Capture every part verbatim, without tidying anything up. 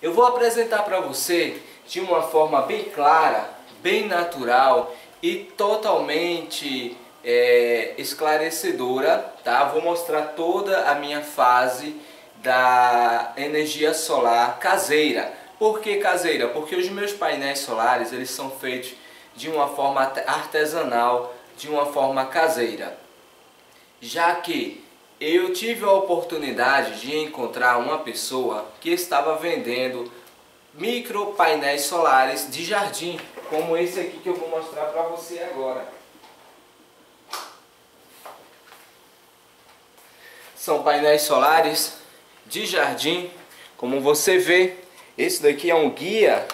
Eu vou apresentar para você de uma forma bem clara, bem natural e totalmente é, esclarecedora, tá? Vou mostrar toda a minha fase da energia solar caseira. Por que caseira? Porque os meus painéis solares, eles são feitos de uma forma artesanal, de uma forma caseira. Já que eu tive a oportunidade de encontrar uma pessoa que estava vendendo micro painéis solares de jardim, como esse aqui que eu vou mostrar para você agora. São painéis solares de jardim, como você vê. Esse daqui é um guia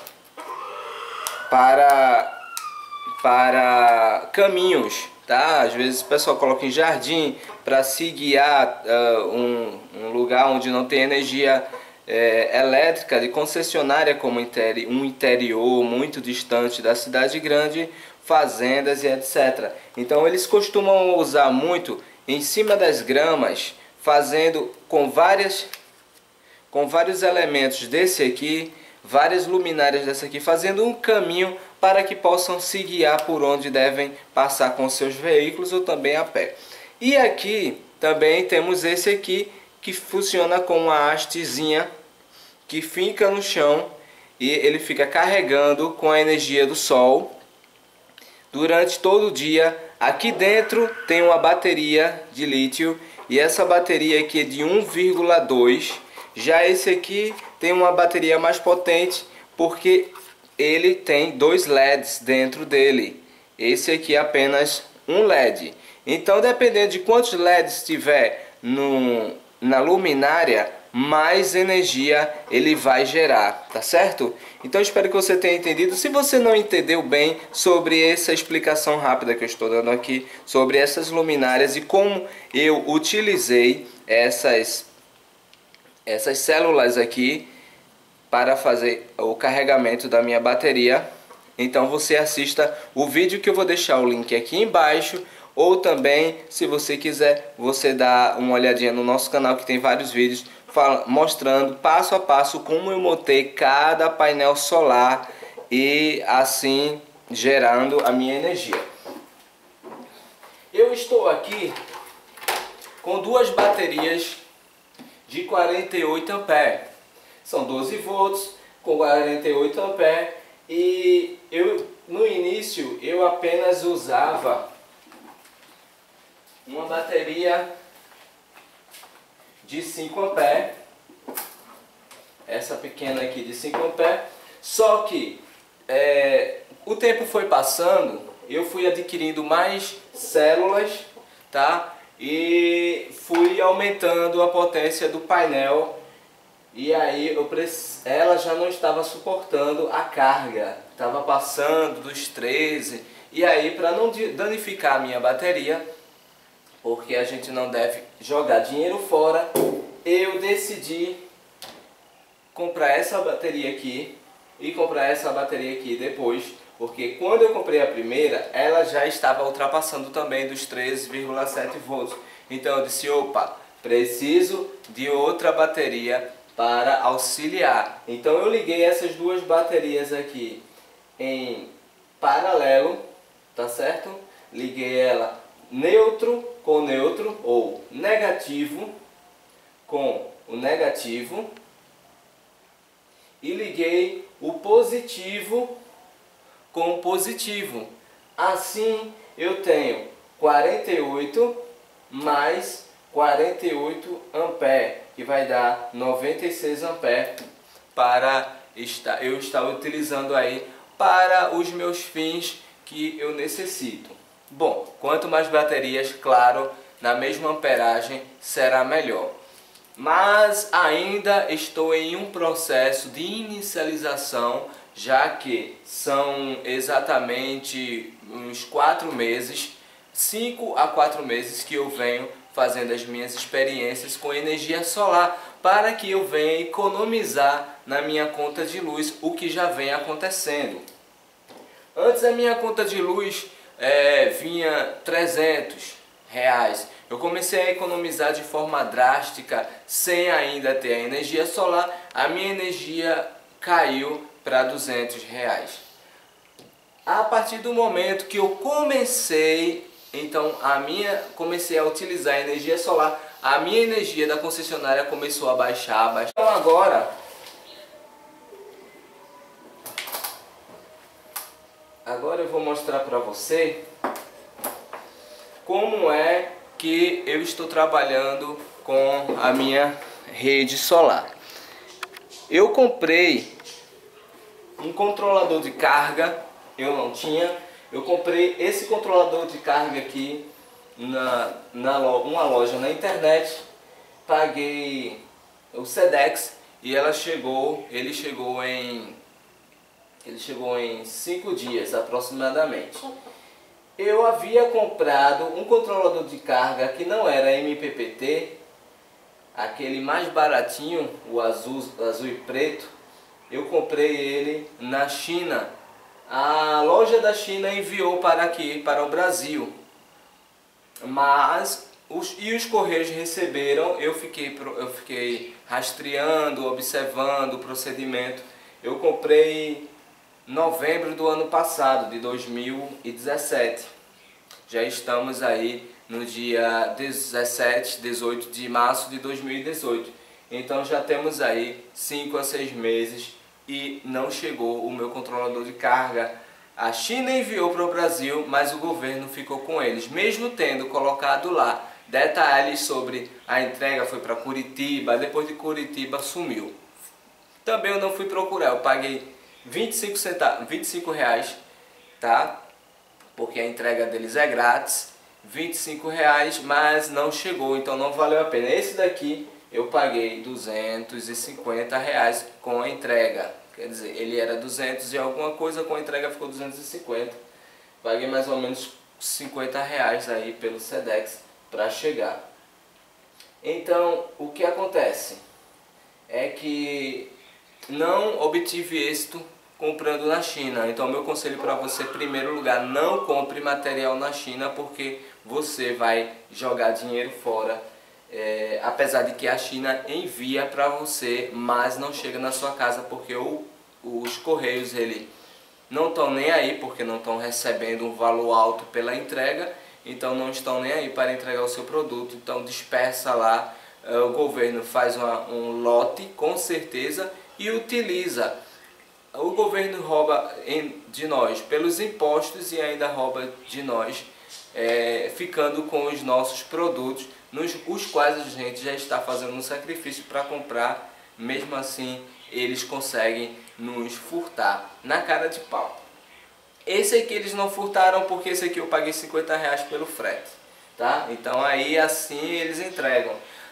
para para caminhos, tá? Às vezes o pessoal coloca em jardim para se guiar uh, um, um lugar onde não tem energia é, elétrica, de concessionária, como interi um interior muito distante da cidade grande, fazendas e etcétera. Então eles costumam usar muito em cima das gramas, fazendo com várias com vários elementos desse aqui, várias luminárias dessa aqui, fazendo um caminho para que possam se guiar por onde devem passar com seus veículos ou também a pé. E aqui também temos esse aqui que funciona com uma hastezinha que fica no chão e ele fica carregando com a energia do sol durante todo o dia. Aqui dentro tem uma bateria de lítio e essa bateria aqui é de um vírgula dois. Já esse aqui tem uma bateria mais potente porque ele tem dois L E Ds dentro dele. Esse aqui é apenas um L E D. Então, dependendo de quantos L E Ds tiver no, na luminária, mais energia ele vai gerar, tá certo? Então, espero que você tenha entendido. Se você não entendeu bem sobre essa explicação rápida que eu estou dando aqui, sobre essas luminárias e como eu utilizei essas essas células aqui para fazer o carregamento da minha bateria, então você assista o vídeo que eu vou deixar o link aqui embaixo, ou também, se você quiser, você dá uma olhadinha no nosso canal que tem vários vídeos fala, mostrando passo a passo como eu montei cada painel solar e assim gerando a minha energia. Eu estou aqui com duas baterias de quarenta e oito amperes. São doze volts com quarenta e oito amperes e eu no início eu apenas usava uma bateria de cinco amperes, essa pequena aqui de cinco amperes, só que é, o tempo foi passando, eu fui adquirindo mais células, tá? E fui aumentando a potência do painel e aí eu ela já não estava suportando a carga, estava passando dos treze, e aí, para não danificar a minha bateria, porque a gente não deve jogar dinheiro fora, eu decidi comprar essa bateria aqui e comprar essa bateria aqui depois, porque quando eu comprei a primeira, ela já estava ultrapassando também dos treze vírgula sete volts. Então eu disse, opa, preciso de outra bateria para auxiliar. Então eu liguei essas duas baterias aqui em paralelo, tá certo? Liguei ela neutro com neutro, ou negativo com o negativo, e liguei o positivo com o positivo. Assim eu tenho quarenta e oito mais quarenta e oito amperes, que vai dar noventa e seis amperes para estar, eu estar utilizando aí para os meus fins que eu necessito. Bom, quanto mais baterias, claro, na mesma amperagem será melhor. Mas ainda estou em um processo de inicialização, já que são exatamente uns quatro meses, cinco a quatro meses que eu venho fazendo as minhas experiências com energia solar, para que eu venha economizar na minha conta de luz, o que já vem acontecendo. Antes a minha conta de luz é, vinha trezentos reais. Eu comecei a economizar de forma drástica, sem ainda ter a energia solar. A minha energia caiu para duzentos reais. A partir do momento que eu comecei, então a minha comecei a utilizar a energia solar, a minha energia da concessionária começou a baixar, a baixar. Então agora, agora eu vou mostrar para você como é que eu estou trabalhando com a minha rede solar. Eu comprei um controlador de carga, eu não tinha. Eu comprei esse controlador de carga aqui na, na uma loja na internet, paguei o Sedex e ela chegou, ele chegou em ele chegou em cinco dias aproximadamente. Eu havia comprado um controlador de carga que não era M P P T, aquele mais baratinho, o azul, azul e preto. Eu comprei ele na China. A loja da China enviou para aqui, para o Brasil. Mas os, e os correios receberam. Eu fiquei, eu fiquei rastreando, observando o procedimento. Eu comprei em novembro do ano passado, de dois mil e dezessete. Já estamos aí no dia dezessete, dezoito de março de dois mil e dezoito. Então já temos aí cinco a seis meses e não chegou o meu controlador de carga. A China enviou para o Brasil, mas o governo ficou com eles, mesmo tendo colocado lá detalhes sobre a entrega. Foi para Curitiba, depois de Curitiba sumiu. Também eu não fui procurar, eu paguei vinte e cinco centavos, vinte e cinco reais, tá? Porque a entrega deles é grátis, vinte e cinco reais, mas não chegou, então não valeu a pena. Esse daqui eu paguei duzentos e cinquenta reais com a entrega. Quer dizer, ele era duzentos e alguma coisa, com a entrega ficou duzentos e cinquenta. Paguei mais ou menos cinquenta reais aí pelo Sedex para chegar. Então, o que acontece é que não obtive êxito comprando na China. Então meu conselho para você, em primeiro lugar, não compre material na China, porque você vai jogar dinheiro fora. É, apesar de que a China envia para você, mas não chega na sua casa, porque o, os correios ele não estão nem aí, porque não estão recebendo um valor alto pela entrega, então não estão nem aí para entregar o seu produto. Então dispersa lá, o governo faz uma, um lote com certeza e utiliza. O governo rouba de nós pelos impostos e ainda rouba de nós, é, ficando com os nossos produtos, nos os quais a gente já está fazendo um sacrifício para comprar. Mesmo assim eles conseguem nos furtar na cara de pau. Esse aqui eles não furtaram, porque esse aqui eu paguei cinquenta reais pelo frete, tá? Então aí assim eles entregam.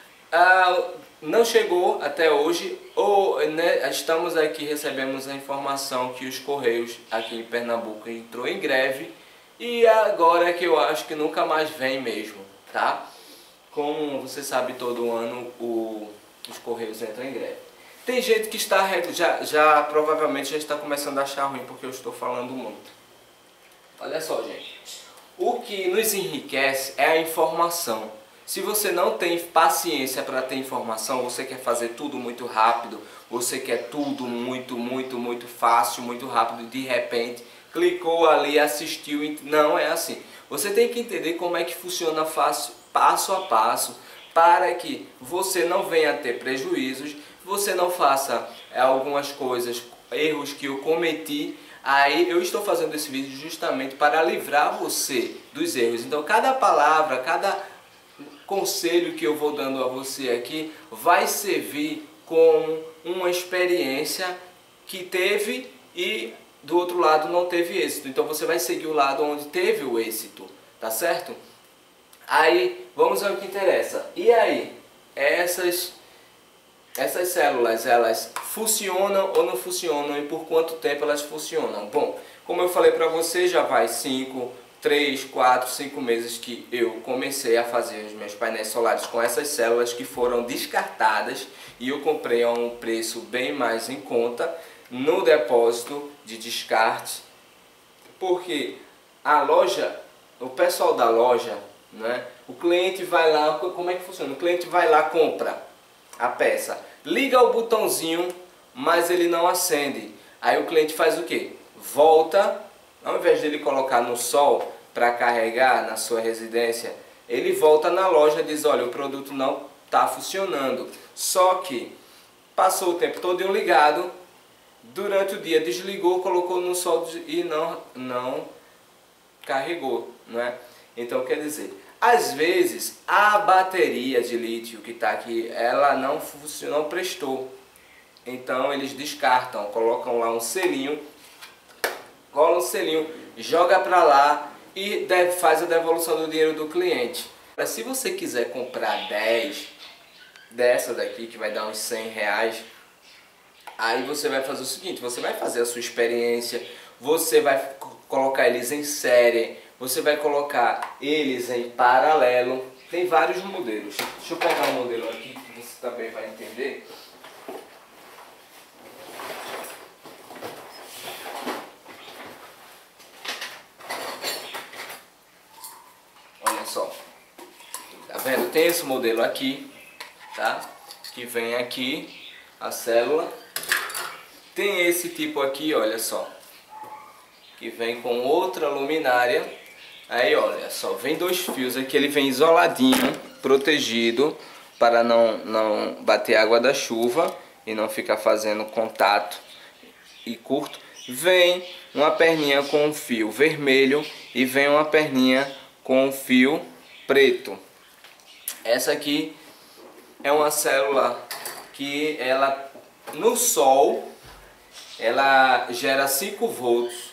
Ah, não chegou até hoje, ou né, estamos aqui, recebemos a informação que os Correios aqui em Pernambuco entrou em greve, e agora é que eu acho que nunca mais vem mesmo, tá? Como você sabe, todo ano o, os Correios entram em greve. Tem gente que está já, já provavelmente já está começando a achar ruim porque eu estou falando muito. Olha só, gente, o que nos enriquece é a informação. Se você não tem paciência para ter informação, você quer fazer tudo muito rápido, você quer tudo muito, muito, muito fácil, muito rápido, de repente, clicou ali, assistiu, não é assim. Você tem que entender como é que funciona fácil, passo a passo, para que você não venha a ter prejuízos, você não faça é, algumas coisas, erros que eu cometi. Aí eu estou fazendo esse vídeo justamente para livrar você dos erros. Então cada palavra, cada conselho que eu vou dando a você aqui vai servir como uma experiência que teve e do outro lado não teve êxito. Então você vai seguir o lado onde teve o êxito, tá certo? Aí vamos ao que interessa. E aí, essas essas células, elas funcionam ou não funcionam, e por quanto tempo elas funcionam? Bom, como eu falei para você, já vai cinco, três, quatro, cinco meses que eu comecei a fazer os meus painéis solares com essas células que foram descartadas, e eu comprei a um preço bem mais em conta no depósito de descarte, porque a loja, o pessoal da loja, né, o cliente vai lá, como é que funciona? O cliente vai lá, compra a peça, liga o botãozinho mas ele não acende. Aí o cliente faz o quê? Volta, ao invés de ele colocar no sol para carregar na sua residência, ele volta na loja e diz, olha, o produto não está funcionando. Só que passou o tempo todo ligado, durante o dia desligou, colocou no sol e não, não carregou, não é? Então quer dizer, às vezes a bateria de lítio que está aqui, ela não funcionou, não prestou. Então eles descartam, colocam lá um selinho, cola um selinho, joga para lá e deve, faz a devolução do dinheiro do cliente. Mas se você quiser comprar dez dessa daqui, que vai dar uns cem reais, aí você vai fazer o seguinte, você vai fazer a sua experiência, você vai colocar eles em série, você vai colocar eles em paralelo, tem vários modelos. Deixa eu pegar um modelo aqui que você também vai entender. Olha só, tá vendo? Tem esse modelo aqui, tá? Que vem aqui a célula. Tem esse tipo aqui, olha só, que vem com outra luminária. Aí olha só, vem dois fios aqui, ele vem isoladinho, protegido, para não, não bater água da chuva e não ficar fazendo contato e curto. Vem uma perninha com um fio vermelho e vem uma perninha com um fio preto. Essa aqui é uma célula que ela no sol ela gera cinco volts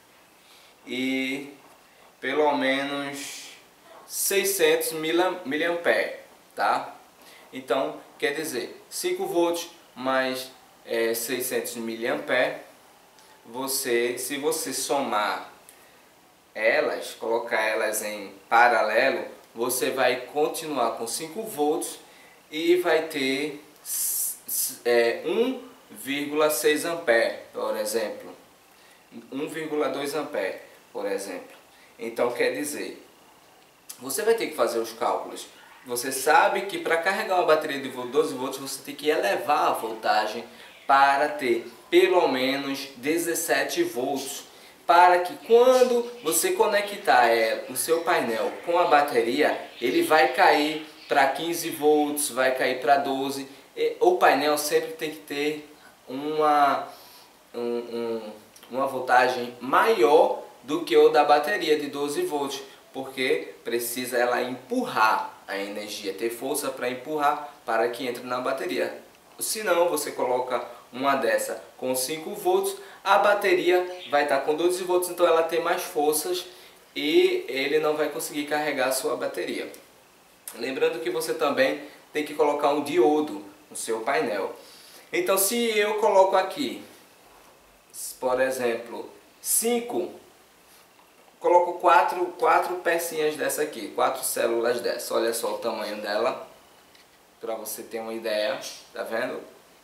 e pelo menos seiscentos miliamperes, tá? Então quer dizer, cinco volts mais é, seiscentos miliamperes, você, se você somar elas, colocar elas em paralelo, você vai continuar com cinco volts e vai ter é, um vírgula seis ampere, por exemplo, um vírgula dois ampere, por exemplo. Então quer dizer, você vai ter que fazer os cálculos. Você sabe que para carregar uma bateria de doze volts você tem que elevar a voltagem para ter pelo menos dezessete volts, para que quando você conectar é, o seu painel com a bateria, ele vai cair para quinze volts, vai cair para doze. O painel sempre tem que ter uma, um, um, uma voltagem maior do que o da bateria de doze volts, porque precisa ela empurrar a energia, ter força para empurrar para que entre na bateria. Senão você coloca uma dessa com cinco volts, a bateria vai estar com doze volts, então ela tem mais forças e ele não vai conseguir carregar a sua bateria. Lembrando que você também tem que colocar um diodo no seu painel. Então se eu coloco aqui, por exemplo, cinco, coloco quatro, quatro pecinhas dessa aqui, quatro células dessa. Olha só o tamanho dela, para você ter uma ideia, tá vendo?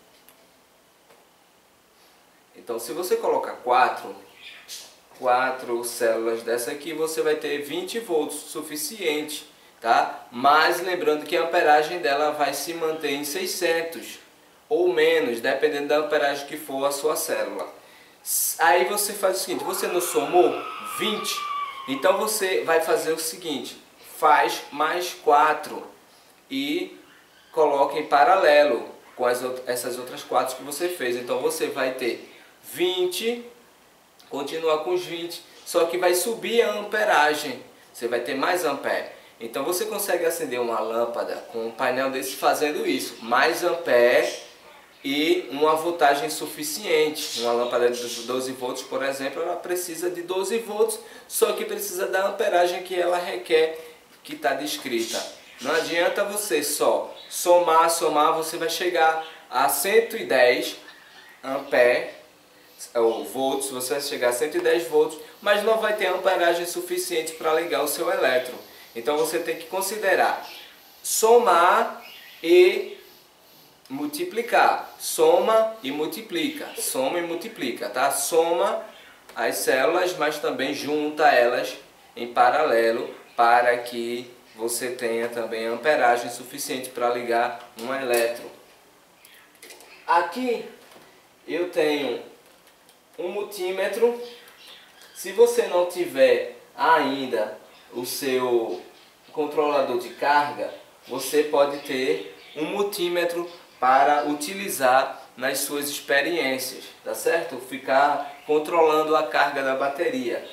Então se você colocar quatro, quatro células dessa aqui, você vai ter vinte volts, suficiente, tá? Mas lembrando que a amperagem dela vai se manter em seiscentos ou menos, dependendo da amperagem que for a sua célula. Aí você faz o seguinte, você não somou vinte, então você vai fazer o seguinte, faz mais quatro e coloca em paralelo com as, essas outras quatro que você fez. Então você vai ter vinte, continuar com os vinte, só que vai subir a amperagem, você vai ter mais ampere. Então você consegue acender uma lâmpada com um painel desse fazendo isso, mais ampere e uma voltagem suficiente. Uma lâmpada de doze volts, por exemplo, ela precisa de doze volts, só que precisa da amperagem que ela requer, que está descrita. Não adianta você só somar, somar, você vai chegar a cento e dez ampere, ou volts, você vai chegar a cento e dez volts, mas não vai ter amperagem suficiente para ligar o seu elétron. Então você tem que considerar somar e multiplicar. Soma e multiplica. Soma e multiplica, tá? Soma as células, mas também junta elas em paralelo para que você tenha também amperagem suficiente para ligar um elétron. Aqui eu tenho um multímetro. Se você não tiver ainda o seu controlador de carga, você pode ter um multímetro para utilizar nas suas experiências, tá certo? Ficar controlando a carga da bateria.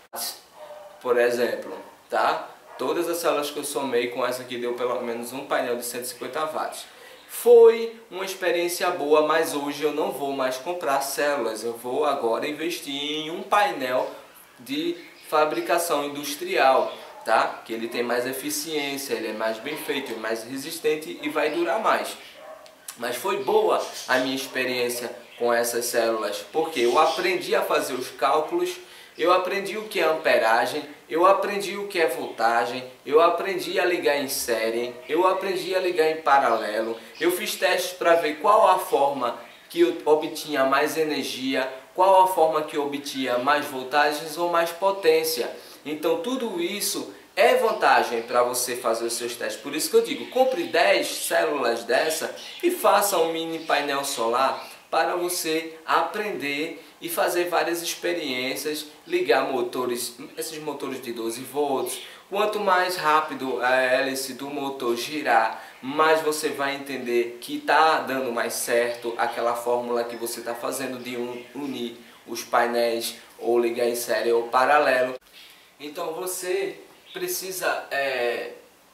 Por exemplo, tá? Todas as células que eu somei com essa aqui deu pelo menos um painel de cento e cinquenta watts. Foi uma experiência boa, mas hoje eu não vou mais comprar células. Eu vou agora investir em um painel de fabricação industrial, tá? Que ele tem mais eficiência, ele é mais bem feito, é mais resistente e vai durar mais. Mas foi boa a minha experiência com essas células, porque eu aprendi a fazer os cálculos, eu aprendi o que é amperagem, eu aprendi o que é voltagem, eu aprendi a ligar em série, eu aprendi a ligar em paralelo, eu fiz testes para ver qual a forma que eu obtinha mais energia, qual a forma que eu obtinha mais voltagens ou mais potência. Então tudo isso é vantagem para você fazer os seus testes. Por isso que eu digo, compre dez células dessa e faça um mini painel solar para você aprender e fazer várias experiências, ligar motores, esses motores de doze volts. Quanto mais rápido a hélice do motor girar, mais você vai entender que está dando mais certo aquela fórmula que você está fazendo de unir os painéis ou ligar em série ou paralelo. Então você precisa é,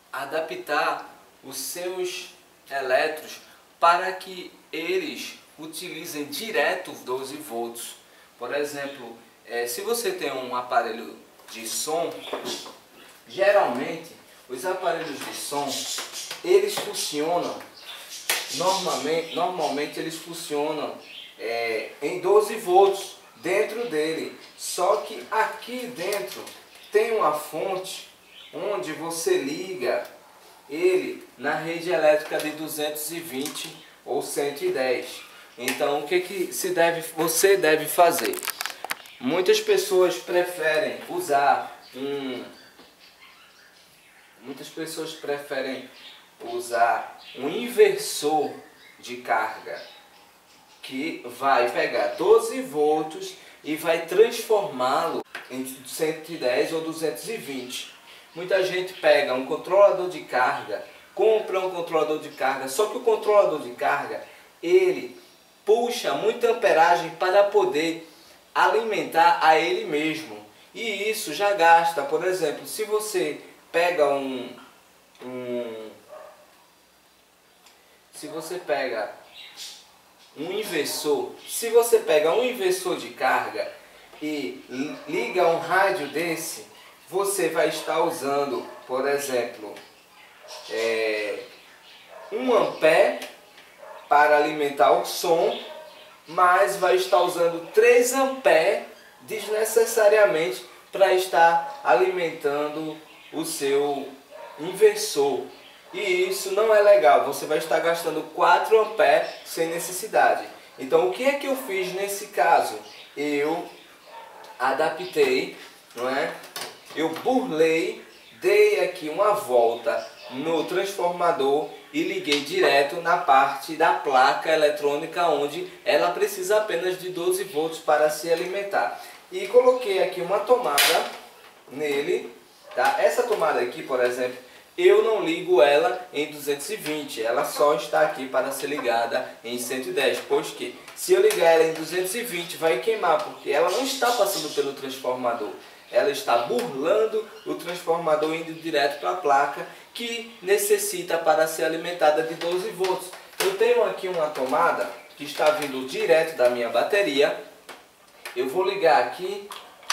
adaptar os seus elétrons para que eles utilizem direto doze volts. Por exemplo, é, se você tem um aparelho de som, geralmente os aparelhos de som eles funcionam normalmente, normalmente eles funcionam é, em doze volts dentro dele. Só que aqui dentro tem uma fonte onde você liga ele na rede elétrica de duzentos e vinte ou cento e dez. Então o que, que se deve, você deve fazer? Muitas pessoas preferem usar um muitas pessoas preferem usar um inversor de carga que vai pegar doze volts e vai transformá-lo em cento e dez ou duzentos e vinte. Muita gente pega um controlador de carga, compra um controlador de carga, só que o controlador de carga, ele puxa muita amperagem para poder alimentar a ele mesmo. E isso já gasta. Por exemplo, se você pega um, um se você pega um inversor, se você pega um inversor de carga e liga um rádio desse, você vai estar usando, por exemplo, é, um ampere para alimentar o som, mas vai estar usando três amperes desnecessariamente para estar alimentando o seu inversor. E isso não é legal, você vai estar gastando quatro amperes sem necessidade. Então o que é que eu fiz nesse caso? Eu adaptei, não é? Eu burlei, dei aqui uma volta no transformador e liguei direto na parte da placa eletrônica onde ela precisa apenas de doze volts para se alimentar. E coloquei aqui uma tomada nele, tá? Essa tomada aqui, por exemplo, eu não ligo ela em duzentos e vinte, ela só está aqui para ser ligada em cento e dez, pois que se eu ligar ela em duzentos e vinte vai queimar, porque ela não está passando pelo transformador. Ela está burlando o transformador indo direto para a placa que necessita para ser alimentada de doze volts. Eu tenho aqui uma tomada que está vindo direto da minha bateria. Eu vou ligar aqui.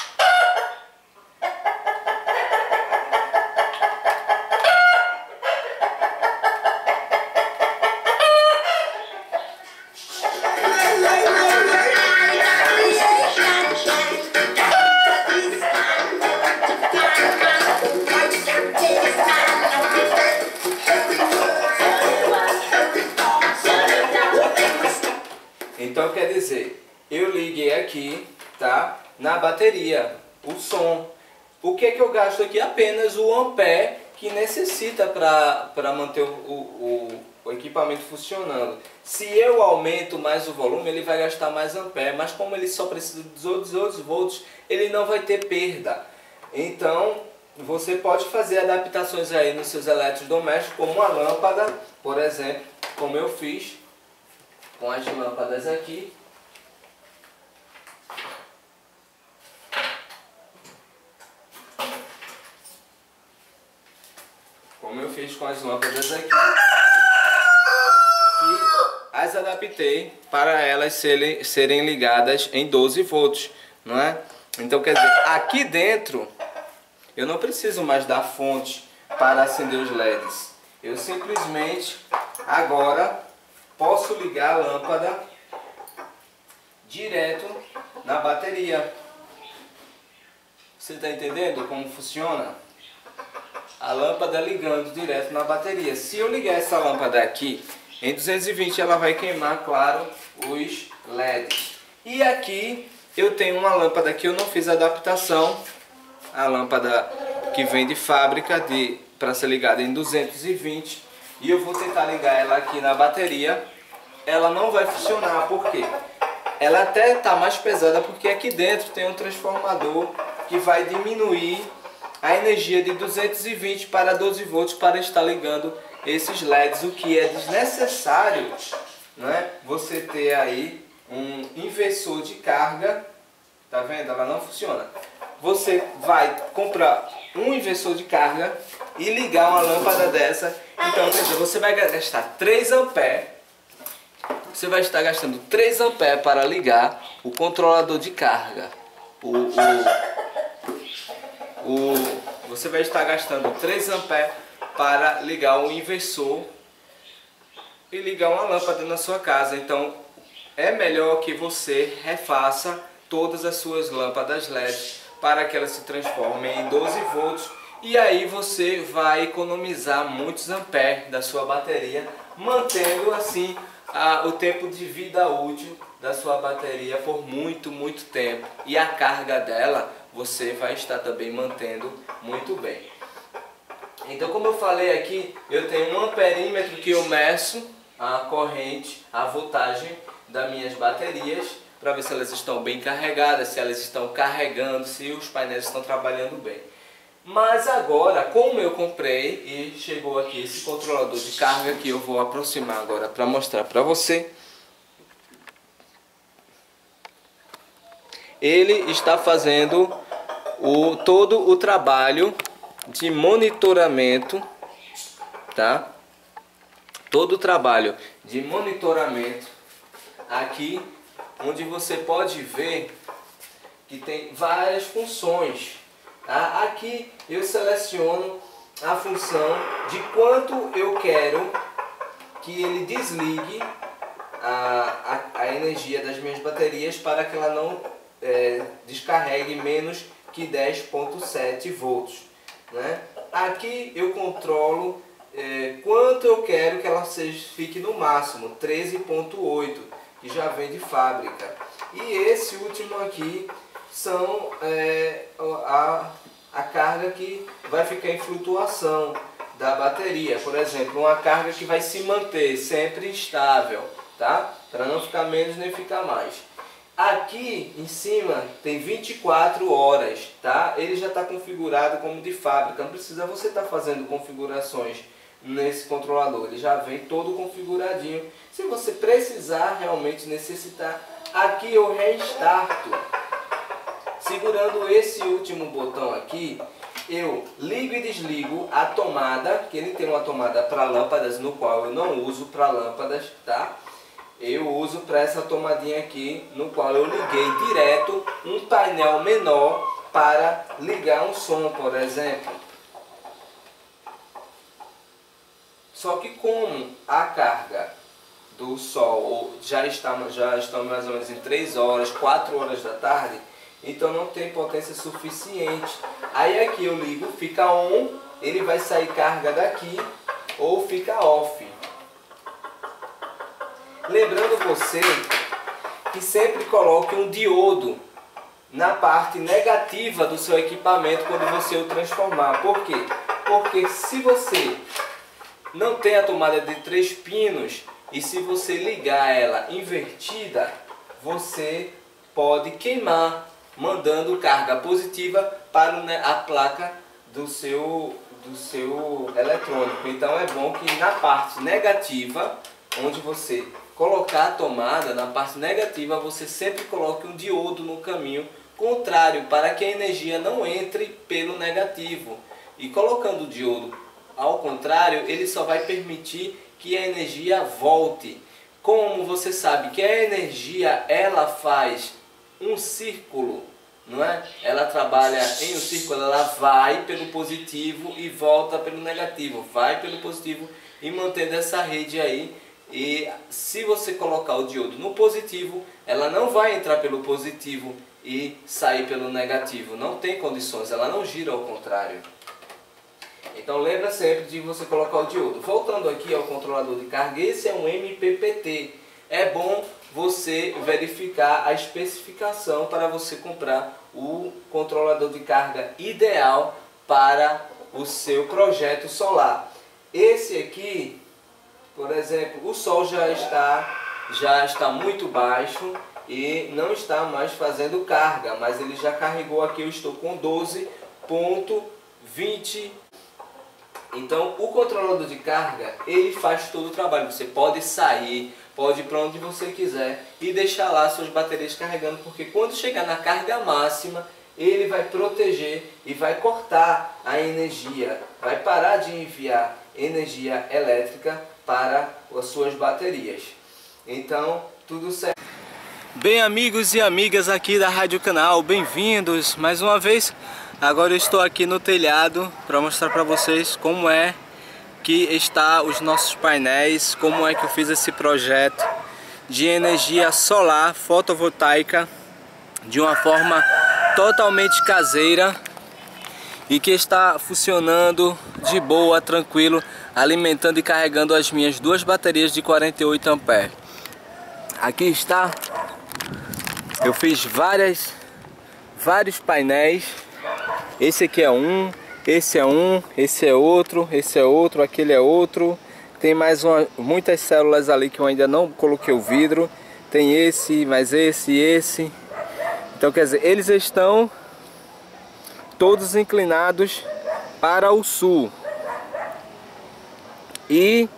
Então quer dizer, eu liguei aqui, tá, na bateria, o som. O que é que eu gasto aqui? Apenas o ampere que necessita para manter o, o, o equipamento funcionando. Se eu aumento mais o volume, ele vai gastar mais ampere, mas como ele só precisa de dezoito volts, ele não vai ter perda. Então, você pode fazer adaptações aí nos seus eletrodomésticos, como uma lâmpada, por exemplo, como eu fiz com as lâmpadas aqui. Como eu fiz com as lâmpadas aqui. E as adaptei para elas serem, serem ligadas em doze volts, não é? Então, quer dizer, aqui dentro eu não preciso mais da fonte para acender os L E Ds. Eu simplesmente agora posso ligar a lâmpada direto na bateria. Você está entendendo como funciona? A lâmpada ligando direto na bateria. Se eu ligar essa lâmpada aqui em duzentos e vinte, ela vai queimar, claro, os L E Ds. E aqui eu tenho uma lâmpada que eu não fiz adaptação. A lâmpada que vem de fábrica de, para ser ligada em duzentos e vinte. E eu vou tentar ligar ela aqui na bateria. Ela não vai funcionar, por quê? Ela até está mais pesada porque aqui dentro tem um transformador que vai diminuir a energia de duzentos e vinte para doze volts para estar ligando esses L E Ds, o que é desnecessário, né? Você ter aí um inversor de carga, tá vendo? Ela não funciona. Você vai comprar um inversor de carga e ligar uma lâmpada dessa. Então, quer dizer, você vai gastar três amperes. Você vai estar gastando três amperes para ligar o controlador de carga. O, o, o, você vai estar gastando três amperes para ligar o inversor e ligar uma lâmpada na sua casa. Então, é melhor que você refaça todas as suas lâmpadas L E D para que elas se transformem em doze volts. E aí você vai economizar muitos amperes da sua bateria, mantendo assim a, o tempo de vida útil da sua bateria por muito, muito tempo. E a carga dela você vai estar também mantendo muito bem. Então, como eu falei aqui, eu tenho um amperímetro que eu meço a corrente, a voltagem das minhas baterias, para ver se elas estão bem carregadas, se elas estão carregando, se os painéis estão trabalhando bem. Mas agora, como eu comprei e chegou aqui esse controlador de carga, que eu vou aproximar agora para mostrar para você. Ele está fazendo o, todo o trabalho de monitoramento, tá? Todo o trabalho de monitoramento aqui, onde você pode ver que tem várias funções. Tá? Aqui eu seleciono a função de quanto eu quero que ele desligue a, a, a energia das minhas baterias para que ela não é, descarregue menos que dez ponto sete volts. Né? Aqui eu controlo é, quanto eu quero que ela seja, fique no máximo, treze ponto oito, que já vem de fábrica. E esse último aqui são é, a, a carga que vai ficar em flutuação da bateria. Por exemplo, uma carga que vai se manter sempre estável, tá? Para não ficar menos nem ficar mais. Aqui em cima tem vinte e quatro horas, tá? Ele já está configurado como de fábrica, não precisa você estar tá fazendo configurações nesse controlador, ele já vem todo configuradinho. Se você precisar realmente necessitar, aqui eu restarto. Segurando esse último botão aqui, eu ligo e desligo a tomada, que ele tem uma tomada para lâmpadas, no qual eu não uso para lâmpadas, tá? Eu uso para essa tomadinha aqui, no qual eu liguei direto um painel menor para ligar um som, por exemplo. Só que como a carga do sol já está, já estão mais ou menos em três horas, quatro horas da tarde, então não tem potência suficiente. Aí aqui eu ligo, fica on, ele vai sair carga daqui, ou fica off. Lembrando você que sempre coloque um diodo na parte negativa do seu equipamento quando você o transformar. Por quê? Porque se você não tem a tomada de três pinos, e se você ligar ela invertida, você pode queimar, mandando carga positiva para a placa do seu, do seu eletrônico. Então é bom que na parte negativa, onde você colocar a tomada, na parte negativa você sempre coloque um diodo no caminho contrário, para que a energia não entre pelo negativo. E colocando o diodo ao contrário, ele só vai permitir que a energia volte. Como você sabe que a energia ela faz um círculo, não é? Ela trabalha em um círculo, ela vai pelo positivo e volta pelo negativo, vai pelo positivo e mantendo essa rede aí. E se você colocar o diodo no positivo, ela não vai entrar pelo positivo e sair pelo negativo. Não tem condições, ela não gira ao contrário. Então lembra sempre de você colocar o diodo. Voltando aqui ao controlador de carga, esse é um M P P T. É bom você verificar a especificação para você comprar o controlador de carga ideal para o seu projeto solar. Esse aqui, por exemplo, o sol já está, já está muito baixo e não está mais fazendo carga, mas ele já carregou aqui, eu estou com doze ponto vinte. Então o controlador de carga, ele faz todo o trabalho. Você pode sair, pode ir para onde você quiser e deixar lá suas baterias carregando, porque quando chegar na carga máxima, ele vai proteger e vai cortar a energia, vai parar de enviar energia elétrica para as suas baterias. Então, tudo certo. Bem, amigos e amigas aqui da Rádio Canal, bem-vindos mais uma vez. Agora eu estou aqui no telhado para mostrar para vocês como é que está os nossos painéis, como é que eu fiz esse projeto de energia solar fotovoltaica de uma forma totalmente caseira e que está funcionando de boa, tranquilo, alimentando e carregando as minhas duas baterias de quarenta e oito amperes. Aqui está, eu fiz várias, vários painéis. Esse aqui é um, esse é um, esse é outro, esse é outro, aquele é outro. Tem mais uma, muitas células ali que eu ainda não coloquei o vidro. Tem esse, mais esse, esse. Então quer dizer, eles estão todos inclinados para o sul. E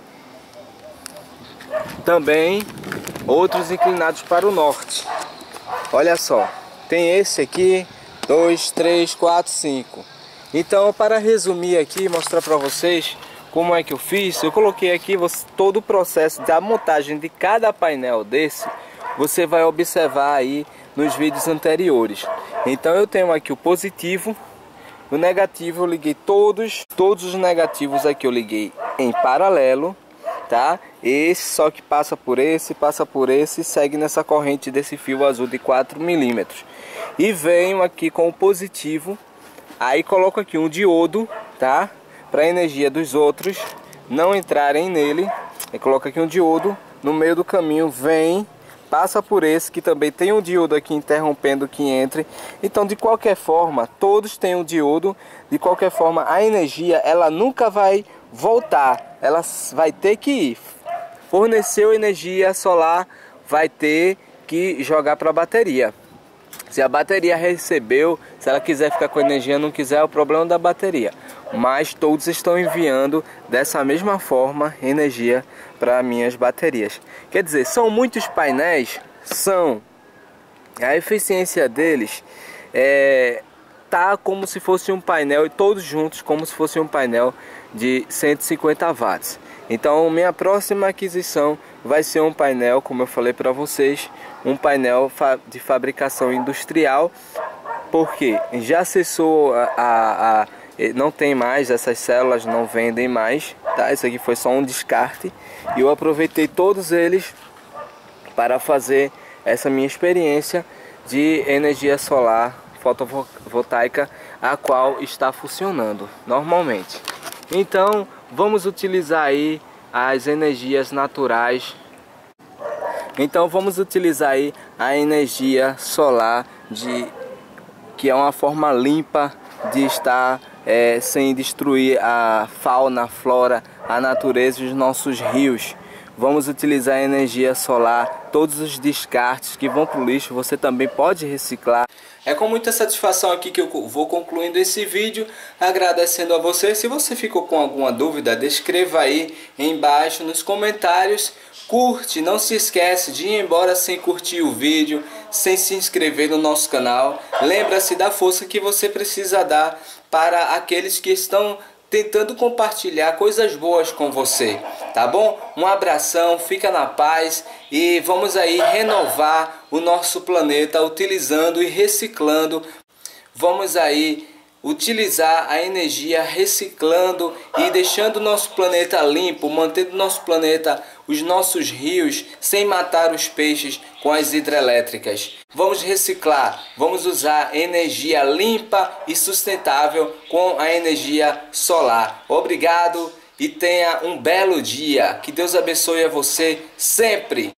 também outros inclinados para o norte. Olha só, tem esse aqui, dois, três, quatro, cinco. Então, para resumir aqui, mostrar para vocês como é que eu fiz, eu coloquei aqui você, todo o processo da montagem de cada painel desse, você vai observar aí nos vídeos anteriores. Então eu tenho aqui o positivo, o negativo eu liguei todos, todos os negativos aqui eu liguei em paralelo, tá? Esse só que passa por esse, passa por esse e segue nessa corrente desse fio azul de quatro milímetros. E venho aqui com o positivo, aí coloco aqui um diodo, tá? Para a energia dos outros não entrarem nele. Eu coloco aqui um diodo, no meio do caminho vem, passa por esse que também tem um diodo aqui interrompendo que entre. Então de qualquer forma, todos têm um diodo, de qualquer forma a energia ela nunca vai voltar, ela vai ter que ir. Forneceu energia solar, vai ter que jogar para a bateria. Se a bateria recebeu, se ela quiser ficar com energia, não quiser, é o problema da bateria. Mas todos estão enviando dessa mesma forma energia para minhas baterias. Quer dizer, são muitos painéis? São. A eficiência deles é, tá como se fosse um painel, e todos juntos como se fosse um painel de cento e cinquenta watts. Então minha próxima aquisição vai ser um painel, como eu falei para vocês, um painel de fabricação industrial, porque já cessou a, a, a não tem mais, essas células não vendem mais, tá? Isso aqui foi só um descarte e eu aproveitei todos eles para fazer essa minha experiência de energia solar fotovoltaica, a qual está funcionando normalmente. Então vamos utilizar aí as energias naturais. Então vamos utilizar aí a energia solar, de que é uma forma limpa de estar é, sem destruir a fauna, a flora a natureza e os nossos rios. Vamos utilizar a energia solar, todos os descartes que vão para o lixo, você também pode reciclar. É com muita satisfação aqui que eu vou concluindo esse vídeo, agradecendo a você. Se você ficou com alguma dúvida, escreva aí embaixo nos comentários. Curte, não se esquece de ir embora sem curtir o vídeo, sem se inscrever no nosso canal. Lembra-se da força que você precisa dar para aqueles que estão tentando compartilhar coisas boas com você, tá bom? Um abração, fica na paz e vamos aí renovar o nosso planeta utilizando e reciclando. Vamos aí utilizar a energia reciclando e deixando o nosso planeta limpo, mantendo o nosso planeta, os nossos rios, sem matar os peixes com as hidrelétricas. Vamos reciclar, vamos usar energia limpa e sustentável com a energia solar. Obrigado e tenha um belo dia. Que Deus abençoe a você sempre.